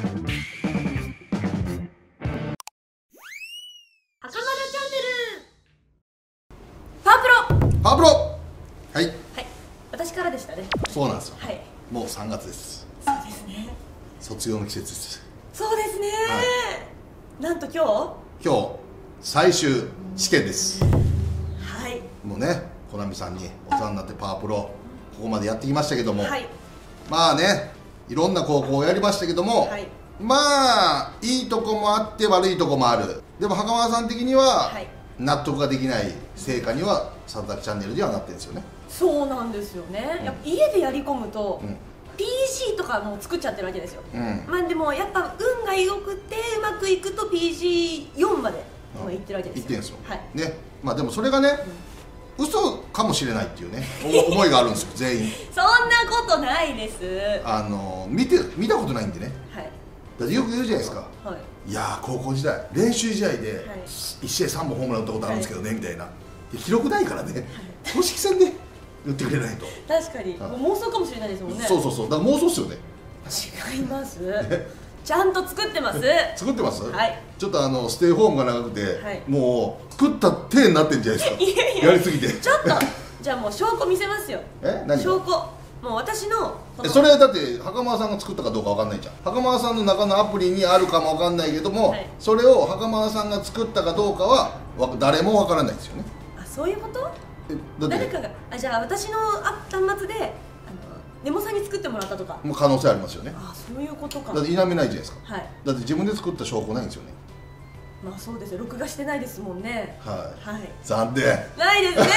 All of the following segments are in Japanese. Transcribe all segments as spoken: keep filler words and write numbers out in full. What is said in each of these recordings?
パワプロパワプロはい、 はい、私からでしたね。 そうなんですよ、 はい、 もうさんがつです。 そうですね、 卒業の季節です。 そうですね、はい、なんと今日今日最終試験です。 はい、 もうね、コナミさんにお世話になってパワプロここまでやってきましたけども、はい、まあね、いろんな高校をやりましたけども、はい、まあいいとこもあって悪いとこもある。でも袴田さん的には、はい、納得ができない成果には里崎チャンネルではなってるんですよね。そうなんですよね、うん、やっぱ家でやり込むと、うん、ピーシー とかも作っちゃってるわけですよ、うん、まあでもやっぱ運が良くてうまくいくと ピージーよん まで今いってるわけですよ。いってるんですよ、はい、ね。まあでもそれがね、うん、嘘かもしれないっていうね思いがあるんですよ全員そんなことないです。あの見て見たことないんでね、はい、だってよく言うじゃないですか、はい、いやー高校時代練習試合でいち試合さんぼんホームラン打ったことあるんですけどね、はい、みたいな。記録ないからね、はい、公式戦で打ってくれないと。確かに、もう妄想かもしれないですもんね。そうそうそう、だから妄想っすよね。違いますちゃんと作ってます。作ってます。はい。ちょっとあのステイホームが長くて、はい、もう作った手になってんじゃないですか。いやいや、やりすぎて。ちょっとじゃあもう証拠見せますよ。え、何？証拠。もう私のそれはだって袴田さんが作ったかどうかわかんないじゃん。袴田さんの中のアプリにあるかもわかんないけども、はい、それを袴田さんが作ったかどうかは誰もわからないですよね。あ、そういうこと？誰かが、あ、じゃあ私の端末であのネモさんに作ってもらったとかもう可能性ありますよね。あ、そういうことか。だって否めないじゃないですか。はい。だって自分で作った証拠ないんですよね。まあそうですよ、録画してないですもんね。はい、はい、残念。ないですね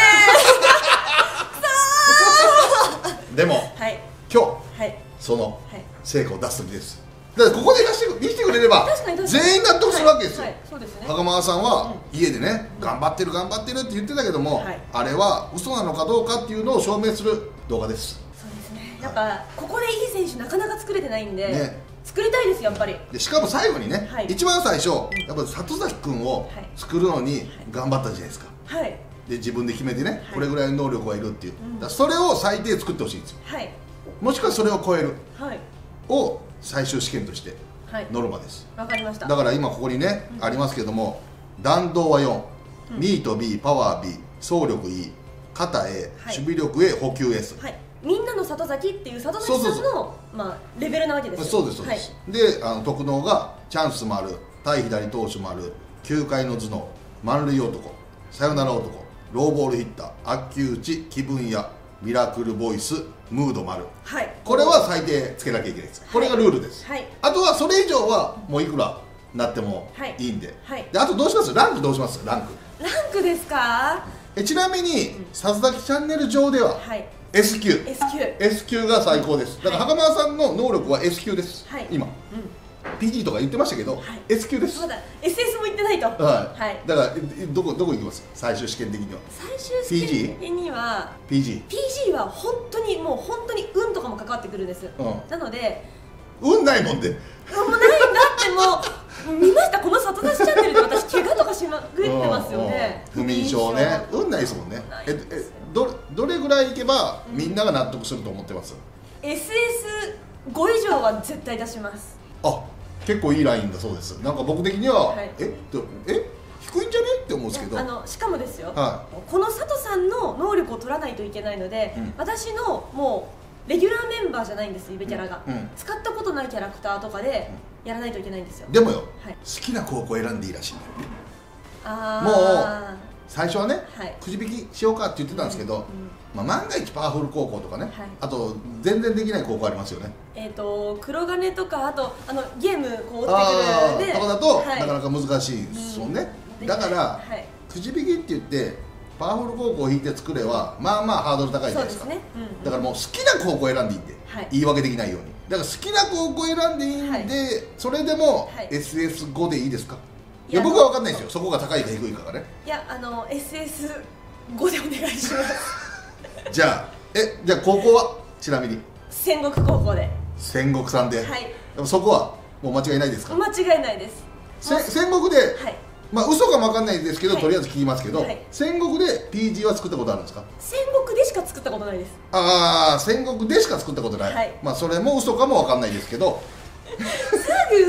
でも、はい、今日、はい、その成果を出す時です。だからここで出して見せてくれれば全員納得するわけですよ。袴田さんは家でね、頑張ってる頑張ってるって言ってたけども、あれは嘘なのかどうかっていうのを証明する動画です。そうですね、やっぱここでいい選手なかなか作れてないんで、作りたいですやっぱり。でしかも最後にね、一番最初やっぱ里崎君を作るのに頑張ったじゃないですか。はい。で自分で決めてね、これぐらいの能力がいるっていう、それを最低作ってほしいんですよ。はい。もしくはそれを超えるを最終試験としてノルマです。わかりました。だから今ここにねありますけども、弾道はよん、ミート B、パワー B、走力 E、肩 A、守備力 A、補給 S。はい。みんなの里崎っていう里崎さんのまあレベルなわけですよ。そうですそうです。で、あの特能がチャンスもある、対左投手もある、きゅうかいの頭脳、満塁男、サヨナラ男、ローボールヒッター、悪球打ち、気分屋、ミラクルボイス、ムード丸、はい、これは最低つけなきゃいけないです。これがルールです。はい、あとはそれ以上はもういくらなってもいいんで、はいはい、であとどうします？ランクどうします？ランクランクですか？えちなみに里崎チャンネル上では エス 級 エス 級 エス 級が最高です。だから袴田さんの能力は エス 級です、はい、今、うん、ピージー とか言ってましたけど、はい、エス 級です。まだ エスエス も言ってないと。はい、はい、だからどこどこ行きます？最終試験的には。最終試験的には ピージー ピージー は本当にもう本当に運とかも関わってくるんです、うん、なので運ないもんで、運もないんだって。もう見ました、この里崎チャンネルで私怪我とかしまくってますよね。不眠症ね、運ないですもんね。ええどどれぐらいいけばみんなが納得すると思ってます？ エスエスご 以上は絶対出します。あ、結構いいラインだそうです。なんか僕的には、はい、ええ低いんじゃねって思うんですけど、あのしかもですよ、はい、この佐藤さんの能力を取らないといけないので、うん、私のもうレギュラーメンバーじゃないんです、ゆべキャラが、うんうん、使ったことないキャラクターとかでやらないといけないんですよ。でもよ、はい、好きな高校選んでいいらしいんだよね。あ、もう最初はね、はい、くじ引きしようかって言ってたんですけど、うんうん、まあ、万が一パワフル高校とかね、はい、あと全然できない高校ありますよね。えっと黒金とか、あとあのゲームこう追ってくるとかだと、はい、なかなか難しいですもんね、うん、だから、はい、くじ引きって言ってパワフル高校を引いて作ればまあまあハードル高いじゃないですか。そうですね、うんうん、だからもう好きな高校選んでいいんで、はい、言い訳できないように。だから好きな高校選んでいいんで、はい、それでも エスエスご でいいですか？いや僕は分かんないですよ、そこが高いか低いかがね。いや、あの エスエスご でお願いしますじゃあえじゃあ高校はちなみに戦国高校で。戦国さんで、はい、でもそこはもう間違いないですか？間違いないです。戦国で、はい、まあ嘘かも分かんないですけど、はい、とりあえず聞きますけど、はい、戦国で ピージー は作ったことあるんですか？戦国でしか作ったことないです。ああ、戦国でしか作ったことない、はい、まあそれも嘘かも分かんないですけどすぐ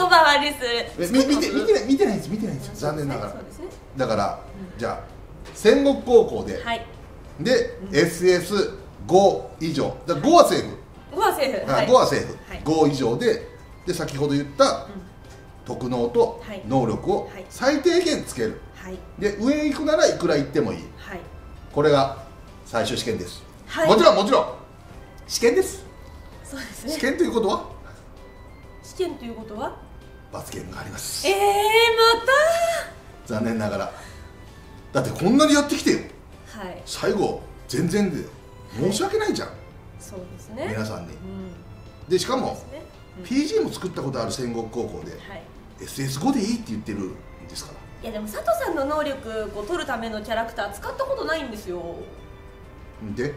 回りする。 見て見てない見てないんです見てないんです残念ながら。だからじゃあ戦国高校でで エスエスご 以上だごはセーフ。 ごはセーフ。 ごはセーフ。ご以上でで先ほど言った特能と能力を最低限つける。で上行くならいくら行ってもいい。これが最終試験です。もちろんもちろん試験です。 そうですね。 試験ということは試験ということは罰ゲームがあります。 ええまた残念ながらだってこんなにやってきてよ。 はい最後全然で申し訳ないじゃん。 そうですね皆さんに。でしかも ピージー も作ったことある戦国高校で エスエスご でいいって言ってるんですから。 いやでも佐藤さんの能力を取るためのキャラクター使ったことないんですよ。 で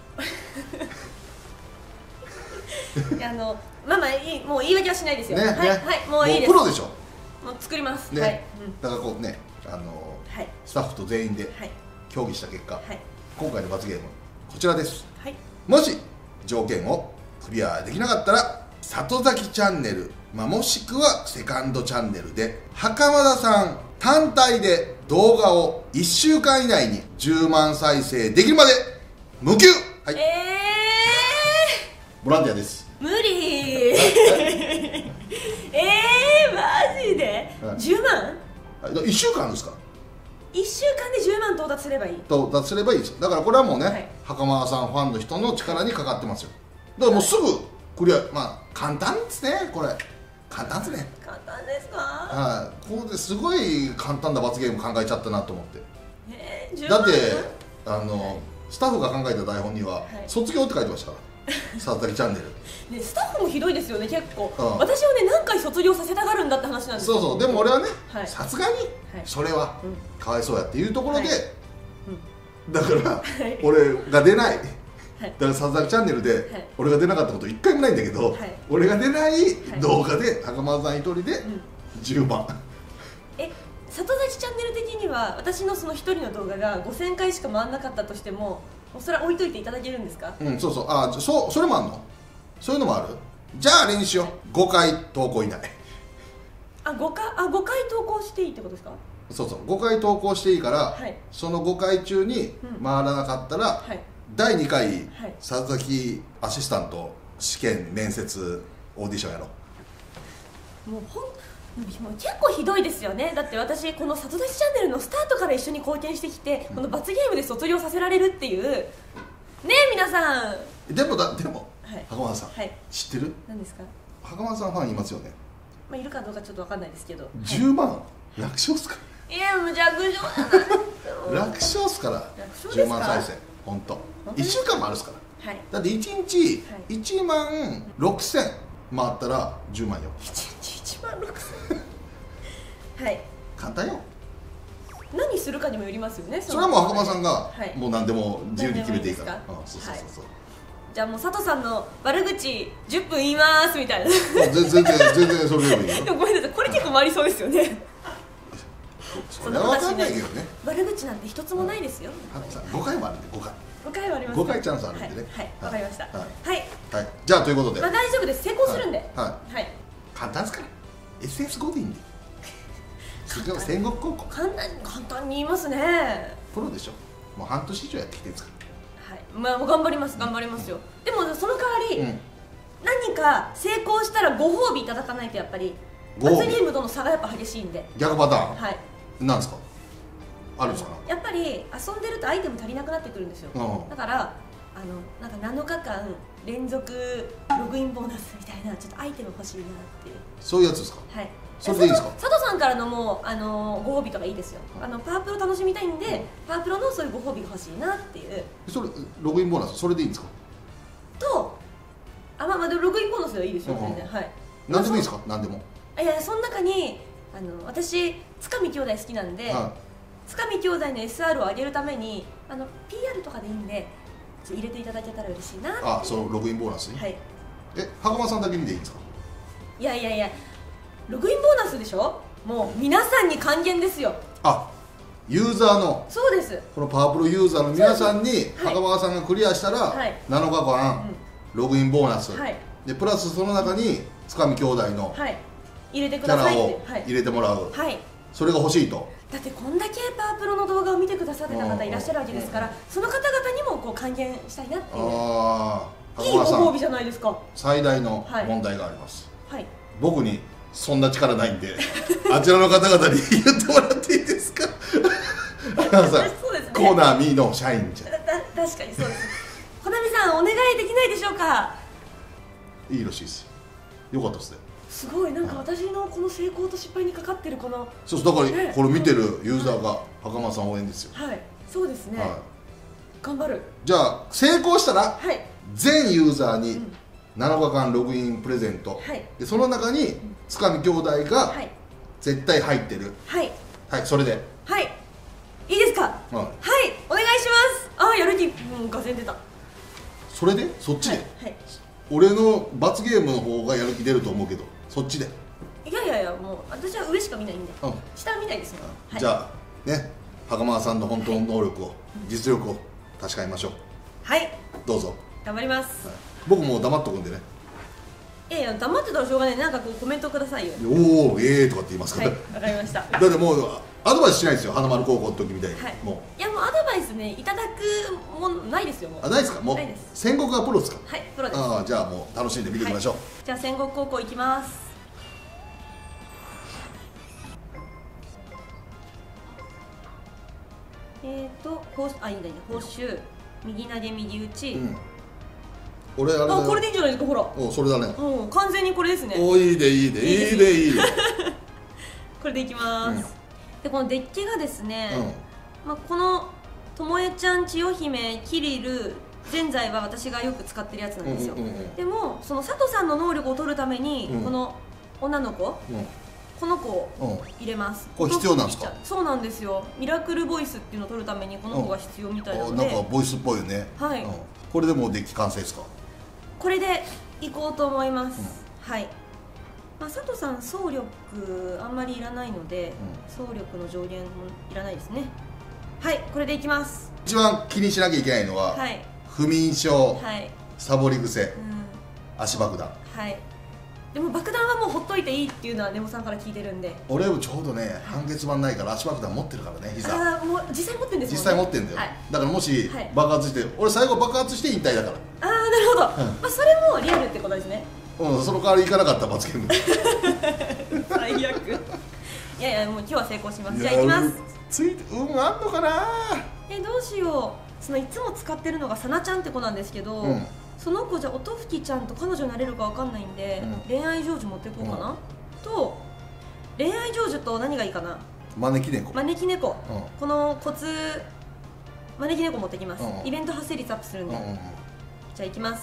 いやあのまあまあいいもう言い訳はしないですよ。 ね、 はい、 ね、 はい、もういいです。 プロでしょ。 もう作ります。 ね、 はい、 だからこうね、あのーはい、スタッフと全員で協議した結果、はい、今回の罰ゲームこちらです。はい、もし条件をクリアできなかったら里崎チャンネル、まあ、もしくはセカンドチャンネルで袴田さん単体で動画をいっしゅうかん以内にじゅうまん再生できるまで無給。はい、えー、ボランティアです。 無理えー、マジで、はい、じゅうまんいっしゅうかんですか。 いっしゅうかんでじゅうまん到達すればいい。 到達すればいいです。だからこれはもうね、はい、袴田さんファンの人の力にかかってますよ。だからもうすぐクリア、まあ簡単ですね。これ簡単ですね。 簡単ですか。 はい、ここですごい簡単な罰ゲーム考えちゃったなと思って。 えー、 だってあの、はい、スタッフが考えた台本には、はい、卒業って書いてましたから里崎チャンネルね、スタッフもひどいですよね、結構、うん、私をね、何回卒業させたがるんだって話なんですよ。 そうそう、でも俺はね、さすがにそれはかわいそうやっていうところで、はいうん、だから、はい、俺が出ない、はい、だから里崎チャンネルで俺が出なかったこと一回もないんだけど、はい、俺が出ない動画で袴田さん一人でじゅうまん、うん、 え里崎チャンネル的には私のその一人の動画がごせんかいしか回らなかったとしてもそれは置いといていただけるんですか。 うん、そうそう、あ、そう、それもあるの。そういうのもある。じゃああれにしよう。ごかい投稿以内。 あ、ごかい、あ、ごかい投稿していいってことですか。 そうそう、ごかい投稿していいから、はい、そのごかい中に回らなかったら、うんはい、だいにかい、はい、里崎アシスタント試験面接オーディションやろう。 もうほんもう結構ひどいですよね。だって私この里崎チャンネルのスタートから一緒に貢献してきて、うん、この罰ゲームで卒業させられるっていうねえ皆さん。 でもだでも、はい、袴田さん、はい、知ってる？ 何ですか？ 袴田さんファンいますよね。 まあいるかどうかちょっと分かんないですけど。 じゅうまん、はい、楽勝っすか？ いやもう弱小じゃない。 楽勝っすから。じゅうまん再生本当。いっしゅうかんもあるっすから。はい。だっていちにちいちまんろくせん回ったらじゅうまんよ。 いちにちいちまんろくせん。はい。 簡単よ。 何するかにもよりますよね。 それはもう袴田さんがもう何でも自由に決めていいから。 そうそうそうそう。じゃあもう佐藤さんの悪口じゅっぷん言いますみたいな。 全然全然それでもいいよ。 でもごめんなさい、これ結構回りそうですよね。 それは分かんないけどね。 悪口なんて一つもないですよ。 ごかいもあるんでごかい。 ごかいはあります。 ごかいチャンスあるんでね。 はい、わかりました。はい。 はい。じゃあということで。 まあ大丈夫です。成功するんで。 はい。はい。簡単ですから。エスエスご でいいんで。戦国高校。 簡単簡単に言いますね。 プロでしょ。もう半年以上やってきてるんですから。 はい。まあもう頑張ります頑張りますよ。でもその代わり何か成功したらご褒美いただかないとやっぱり罰ゲームとの差がやっぱ激しいんで。 逆パターン。はい。なんですか。あるんですか。 やっぱり遊んでるとアイテム足りなくなってくるんですよ。だからあのなんかなのかかん連続ログインボーナスみたいなちょっとアイテム欲しいなっていう。 そういうやつですか。 はい。 それでいいですか。 佐藤さんからのもうあのご褒美とかいいですよ。あのパワープロ楽しみたいんで、パワープロのそういうご褒美が欲しいなっていう。 それログインボーナスそれでいいんですか。 と、あまあまあログインボーナスでいいですよ全然。はい。 何でもいいですか。何でも。 いやその中にあの私塚見兄弟好きなんで。塚見兄弟の エスアール を上げるためにあの ピーアール とかでいいんで入れていただけたら嬉しいなって。 あ、そのログインボーナスに。はい。え、袴田さんだけにでいいんですか。 いやいやいや、ログインボーナスでしょ。もう皆さんに還元ですよ。 あ、ユーザーの。 そうです。 このパワープロユーザーの皆さんに袴田さんがクリアしたら、はい、なのかかん、うん、ログインボーナス、はい、でプラスその中に塚見兄弟の入れてくださいってキャラを入れてもらう、はい、それが欲しいと。 だってこんだけパワプロの動画を見てくださってた方いらっしゃるわけですから、その方々にもこう還元したいなっていう、あいいご褒美じゃないですか。 最大の問題があります、 はい、 僕にそんな力ないんであちらの方々に言ってもらっていいですかさん、ね、コーナーミーの社員じゃん。 確かにそうです小波さんお願いできないでしょうか。 いいらしいです。よかったですね。 すごい、なんか私のこの成功と失敗にかかってるこの、 そうそう、だからこれ見てるユーザーが袴さん応援ですよ。 はい、そうですね、はい、頑張る。 じゃあ成功したら、はい、全ユーザーになのかかんログインプレゼント、はい、でその中につかみ兄弟が絶対入ってる。はい、はい、それではい、いいですか。はい、はい、お願いします。ああ、やる気、うん、がぜん出た。それでそっちで、はいはい、俺の罰ゲームの方がやる気出ると思うけど、そっちで。 いやいやいや、もう私は上しか見ないんで、うん、下見ないですもん、 はい、じゃあね、袴田さんの本当の能力を、はい、実力を確かめましょう。 はい、 どうぞ頑張ります、はい、 僕もう黙っとくんでね。 いやいや、黙ってたらしょうがない。なんかこうコメントくださいよ。 おお、ええー、とかって言いますから。 はい、わかりました。 だってもうアドバイスしないですよ、花丸高校の時みたいに、はい、もういや、もうアドバイスね、いただくもんないですよ。もうあ、ないですか。もう戦国はプロですか。 はい、プロです。 ああ、じゃあもう楽しんで見ていきましょう、はい、 じゃあ戦国高校行きます。えーと、報あ、いいんだいいんだ、報酬、右投げ右打ち、うん、俺あれだよ。あ、これでいいんじゃないですか。ほら、 お、それだね。 うん、完全にこれですね。 お、いいでいいでいいでいいでこれでいきます、うん、でこのデッキがですね、うん、まあ、このともえちゃん、千代姫、キリル、ぜんざいは私がよく使ってるやつなんですよ。でもその佐藤さんの能力を取るために、うん、この女の子、うん、この子を入れます。 これ必要なんですか。 そうなんですよ。ミラクルボイスっていうのを取るためにこの子が必要みたいなので、 うん、なんかボイスっぽいよね。はい、うん、これでもうデッキ完成ですか。 これでいこうと思います、うん、はい。まあ、佐藤さん総力あんまりいらないので、うん、総力の上限もいらないですね。はい、これでいきます。 一番気にしなきゃいけないのは、はい、不眠症、はい、サボり癖、うん、足爆弾。はい。 でも爆弾はもうほっといていいっていうのはネモさんから聞いてるんで。 俺もちょうどね、半月板ないから足爆弾持ってるからね、膝。 ああ、もう実際持ってるんですよね。 実際持ってるんだよ、はい、だからもし爆発して、はい、俺最後爆発して引退だから。 ああ、なるほど、うん、まあそれもリアルってことですね。 うん、その代わり行かなかった罰ゲーム最悪。いやいや、もう今日は成功します。じゃあ行きます。 ついて運あんのかな。 え、どうしよう。そのいつも使ってるのがさなちゃんって子なんですけど、うん、その子じゃ音吹ちゃんと彼女になれるかわかんないんで、うん、恋愛成就持っていこうかな、うん、と恋愛成就と何がいいかな。 招き猫。 招き猫、うん、このコツ招き猫持ってきます、うん、イベント発生率アップするんで、うん、じゃあ行きます。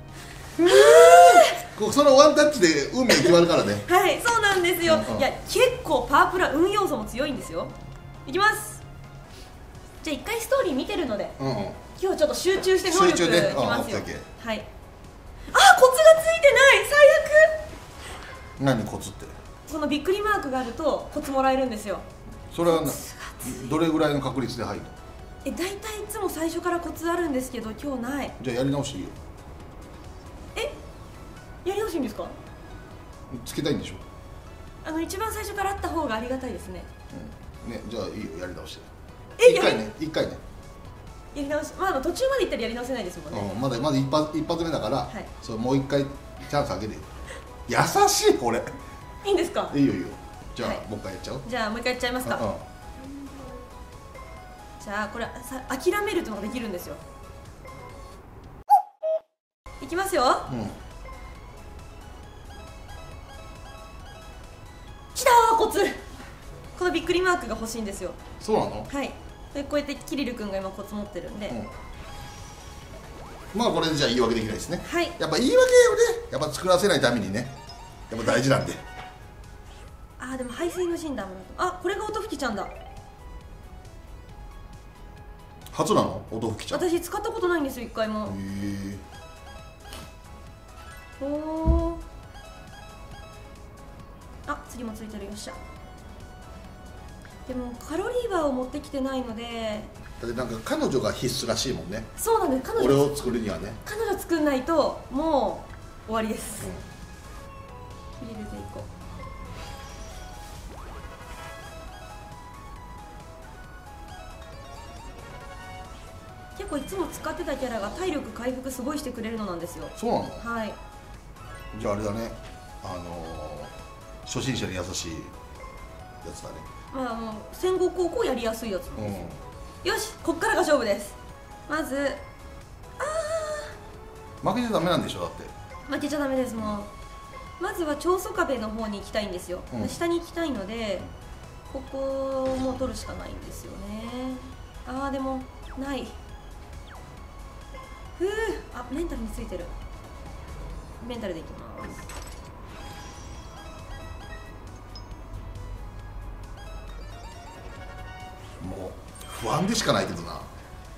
そのワンタッチで運命決まるからね。 はい、そうなんですよ、うんうん、いや結構パワープラ運要素も強いんですよ。いきます。じゃあ一回ストーリー見てるので、うんうん、今日ちょっと集中して能力いきますよ。はい。あ、コツがついてない。 最悪。何コツって。 このびっくりマークがあるとコツもらえるんですよ。 それはどれぐらいの確率で入るの。 え、大体いつも最初からコツあるんですけど今日ない。 じゃあやり直していいよ。 え、やり直していいんですか。 つけたいんでしょ。 あの一番最初からあった方がありがたいですね。 うん、ね、じゃあいいよ、やり直して。 え、 一回ね、一回ね。 やり直し、まあ途中まで行ったらやり直せないですもんね。 うん、まだまだ一発一発目だから、はい、そうもう一回チャンスあげて。優しいこれ。 いいんですか。 いいよいいよ。じゃあ、はい、もう一回やっちゃう。 じゃあもう一回やっちゃいますか。うんうん、じゃあこれさ諦めるというのができるんですよ。いきますよ。うん。きたー、コツ。このびっくりマークが欲しいんですよ。 そうなの。 はい。でこうやってキリル君が今コツ持ってるんで、うん、 まあこれでじゃあ言い訳できないですね。 はい。 やっぱ言い訳をね、やっぱ作らせないためにね、やっぱ大事なんで。 ああ、でも排水の診断もあ、これが音吹ちゃんだ。 初なの音吹ちゃん。 私使ったことないんですよ、一回も。へえ。おお。あ、次もついてる。よっしゃ。でもカロリーバーを持ってきてないので。 だってなんか彼女が必須らしいもんね。 そうなんです。彼女俺を作るにはね。 彼女作んないともう終わりです。うん、キリルでいこう。 結構いつも使ってたキャラが体力回復すごいしてくれるのなんですよ。 そうなの？ はい。 じゃああれだね、あのー、初心者に優しいやつだね。 まあもう戦国高校やりやすいやつなんですよ、うん、よし、こっからが勝負です。まずあー負けちゃダメなんでしょ。だって負けちゃダメです。もうまずは長宗我部の方に行きたいんですよ、うん、下に行きたいのでここも取るしかないんですよね。あーでもない。ふう、あ、メンタルについてる。メンタルでいきます。 もう不安でしかないけどな。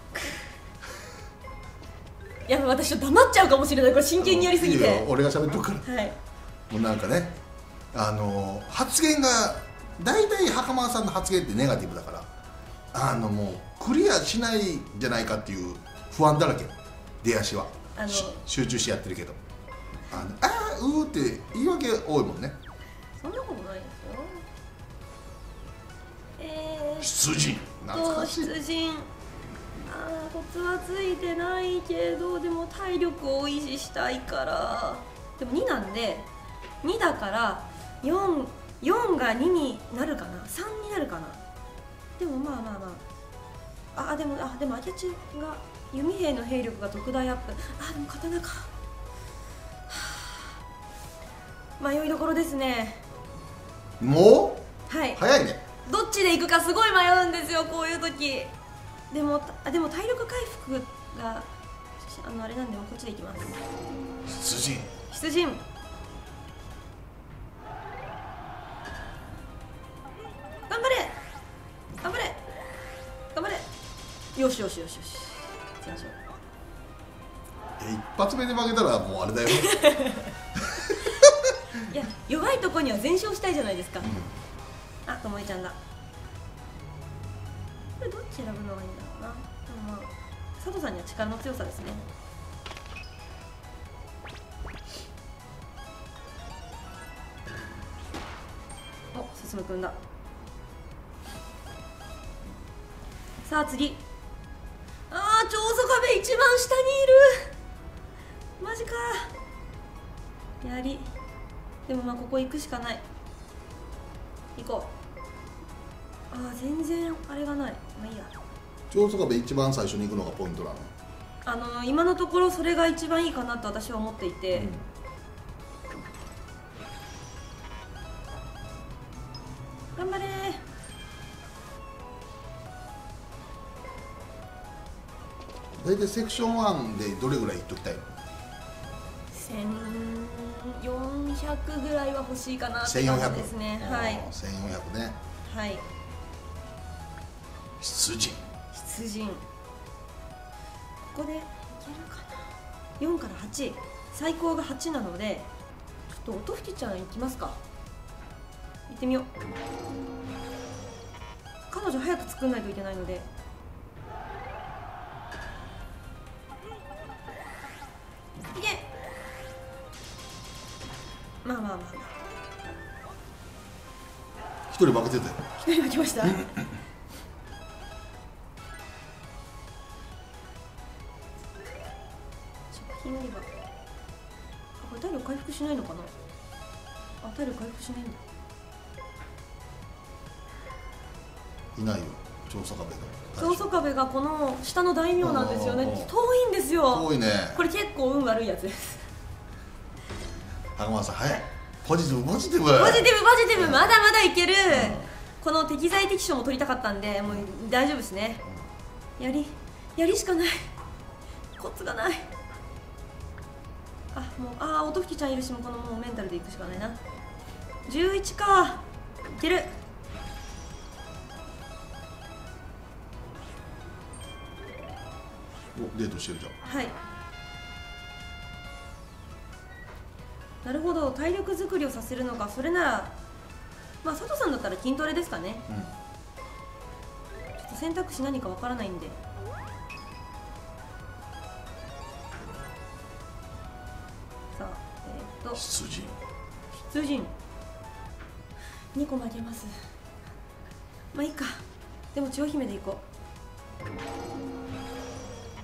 いや、私ちょっと黙っちゃうかもしれない。これ真剣にやりすぎて。 いいよ、俺が喋っとくから。 はい。 もうなんかね、あのー、発言が大体袴田さんの発言ってネガティブだから、あのもうクリアしないんじゃないかっていう不安だらけ。出足はあの集中してやってるけど、あのあーうーって言い訳多いもんね。 そんなことないですよ。えー、 出陣懐かしい。 出陣、あーコツはついてないけど、でも体力を維持したいから。でもになんで、にだからよん、よんがにになるかな、さんになるかな。でもまあまあまあ、あでもあでも明智が弓兵の兵力が特大アップ。あでも刀か、はあ、迷いどころですね。 もうはい早いね。 どっちで行くかすごい迷うんですよ、こういう時。でもあでも体力回復があのあれなんで、こっちで行きます。 出陣出陣。頑張れ頑張れ頑張れ。よしよしよしよし、行きましょう。 え一発目で負けたらもうあれだよ。 いや、弱いところには全勝したいじゃないですか、うん、あ、ともえちゃんだ。これどっち選ぶのがいいんだろうな。でもまあ佐藤さんには力の強さですね。お、進くんだ。さあ次。あー、長宗我部一番下にいる。マジか。やり。でもまあここ行くしかない。行こう。あー全然あれがない。まあいいや。 長宗我部一番最初に行くのがポイントなの。 あの今のところそれが一番いいかなと私は思っていて、うん、頑張れー。 大体セクションワンでどれぐらいいっときたいの？ せんよんひゃくぐらいは欲しいかなって感じですね。はい。 せんよんひゃくね。 はい。 出陣。 出陣。ここでいけるかな。よんからはち、最高がはちなので、ちょっと音吹ちゃん行きますか。行ってみよう。彼女早く作んないといけないので。いけ。まあまあまあまあ。 一人負けてたよ。 一人負けました。食品売り場。あ、これ体力回復しないのかな。あ、体力回復しないんだ。 いないよ、長宗我部が。 長宗我部がこの下の大名なんですよね。遠いんですよ。 遠いね。 これ結構運悪いやつです。 袴田さん、早い。ポジティブ、ポジティブ。 ポジティブ、ポジティブ、まだまだいける。この適材適所も取りたかったんで、もう大丈夫ですね。やり、やりしかない。コツがない。あ、もう、あー、音吹ちゃんいるし、もうこのもうメンタルでいくしかないな。じゅういちか。いける。 お、デートしてるじゃん。 はい。なるほど、体力作りをさせるのか。それならまあ佐藤さんだったら筋トレですかね、うん、ちょっと選択肢何かわからないんで。さあ、えー、っと出陣出陣にこ負けます。まあいいか。でも千代姫でいこう。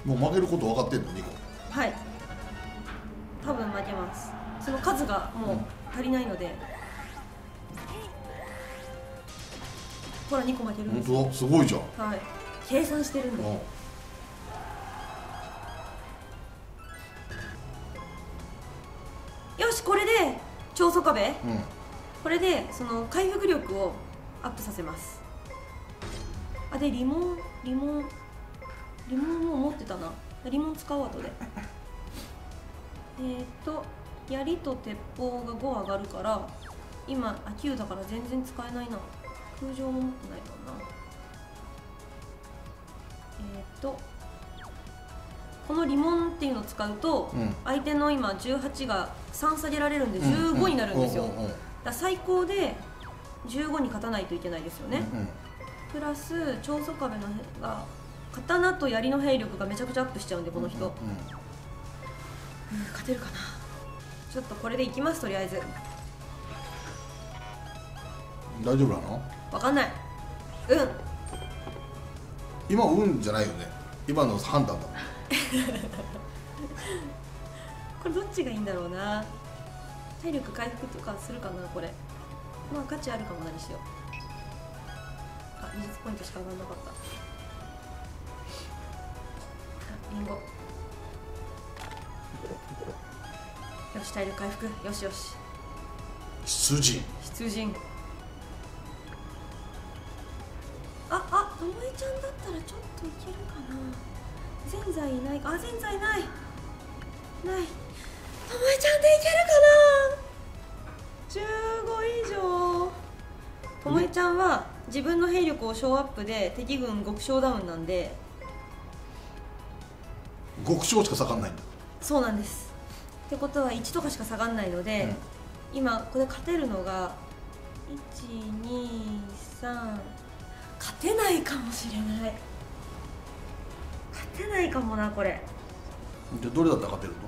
もう負けること分かってんの？にこ。 はい、多分負けます。その数がもう足りないので、うん、ほらにこ負けるんですよ。 本当だ、すごいじゃん。 はい、計算してるんで、うん、よし、これで超速壁、うん、これでその回復力をアップさせます。あ、でリモンリモンリモンも持ってたな。リモン使う後でえっと槍と鉄砲がご上がるから、今あきゅうだから全然使えないな。空城も持ってないもんな。えっとこのリモンっていうのを使うと、うん、相手の今じゅうはちがさん下げられるんでじゅうごになるんですよ。だ最高でじゅうごに勝たないといけないですよね。うんうん、プラス超速壁のが刀と槍の兵力がめちゃくちゃアップしちゃうんで、この人、うんうんうん、勝てるかな。ちょっとこれでいきます。とりあえず大丈夫なの？ わかんない。うん、 今運じゃないよね、今の判断だもんこれどっちがいいんだろうな。体力回復とかするかな。これまあ価値あるかも。何しよう。あ、にじゅうポイントしか上がらなかった。リンゴ。よし、体力回復。よしよし。 出陣出陣。ああ、ともえちゃんだったらちょっといけるかな。ぜんざいいないか。あ、ぜんざいないない。ともえちゃんでいけるかな。じゅうご以上。ともえちゃんは自分の兵力を小アップで敵軍極小ダウンなんで、 極小しか下がんないんだ。 そうなんです。ってことはいちとかしか下がんないので、うん、今これ勝てるのがいち、に、さん、勝てないかもしれない。勝てないかもな、これ。 じゃあどれだったら勝てる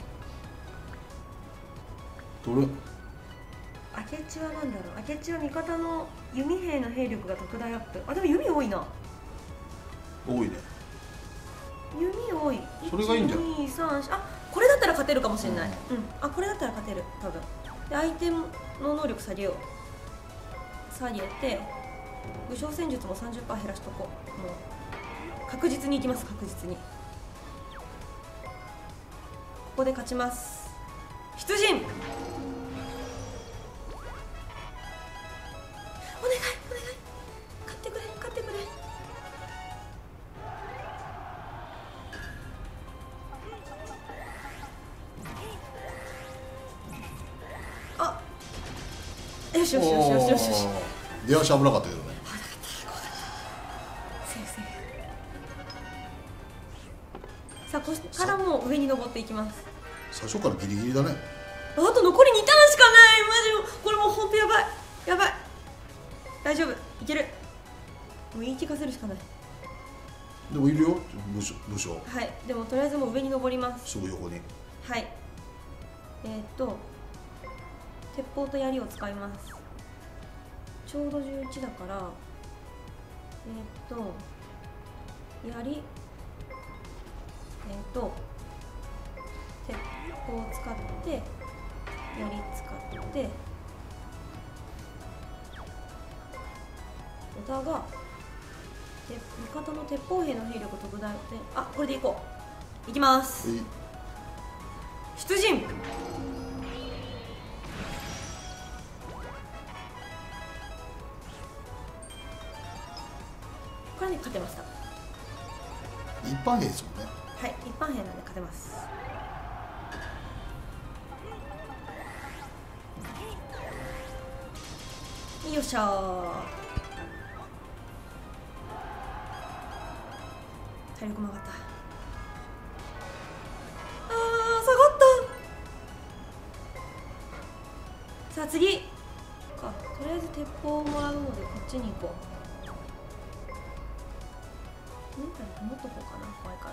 の？どれ？ 明智は何だろう。明智は味方の弓兵の兵力が特大アップ。あ、でも弓多いな。 多いね。 弓多い。 それがいいんじゃん。 いち、に、さん、あ、これだったら勝てるかもしれない。うん、うん、あ、これだったら勝てる、多分。で、相手の能力下げよう。下げて武将戦術も さんじゅっパーセント 減らしとこう。もう確実にいきます。確実にここで勝ちます。出陣。お願いお願い、勝ってくれ勝ってくれ。あ、よしよしよしよしよしよし。 出足危なかったけどね。 さあ、ここからもう上に登っていきます。 最初からギリギリだね。 あと残りにターンしかない。マジこれもう本当やばいやばい。大丈夫、いける。もう言い聞かせるしかない。 でもいるよ、武将。武将はい、でもとりあえずもう上に登ります。 すぐ横に。 はい。えー、っと鉄砲と槍を使います。ちょうどじゅういちだから、えー、っと槍、えー、っと鉄砲を使って槍使って小田がで味方の鉄砲兵の兵力特大で、あ、これでいこう。いきます。出陣。これに勝てました。 一般兵ですもんね。 はい、一般兵なんで勝てます。よっしゃー。体力も上がった。あー、下がった。さあ次か。とりあえず鉄砲をもらうのでこっちに行こう。メンタル保っとこうかな、怖いから。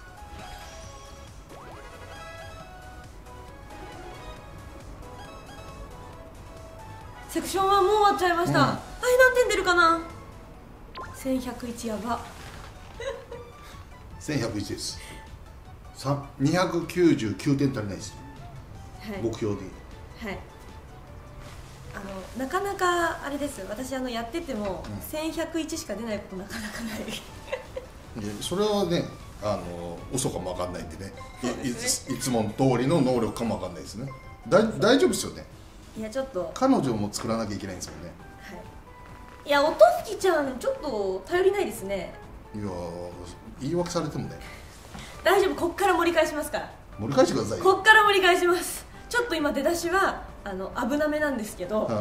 セクションはもう終わっちゃいました。うん、はい、何点出るかな。せんひゃくいち。やばせんひゃくいちです。にひゃくきゅうじゅうきゅうてん足りないです、はい、目標で。はい、 あのなかなかあれです。私あのやってても、うん、せんひゃくいちしか出ないことなかなかないでそれはね、あの嘘かもわかんないんでね、い, い, ついつも通りの能力かもわかんないですね。だ大丈夫ですよね。 いやちょっと彼女も作らなきゃいけないんですもんね。 はい、いや音吹ちゃんちょっと頼りないですね。 いや言い訳されてもね。 大丈夫、こっから盛り返しますから。 盛り返してくださいよ。 こっから盛り返します。ちょっと今出だしはあの危なめなんですけど、はい、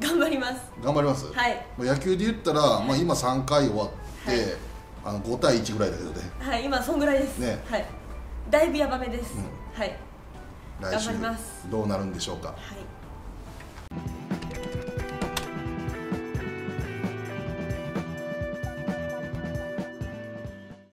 頑張ります。 頑張ります。はい。野球で言ったら、まあ今さんかい終わって、はい、あのごたいいちぐらいだけどね。 はい、今そんぐらいです。ね。はい。だいぶヤバめです。うん、はい。 来週どうなるんでしょうか。はい。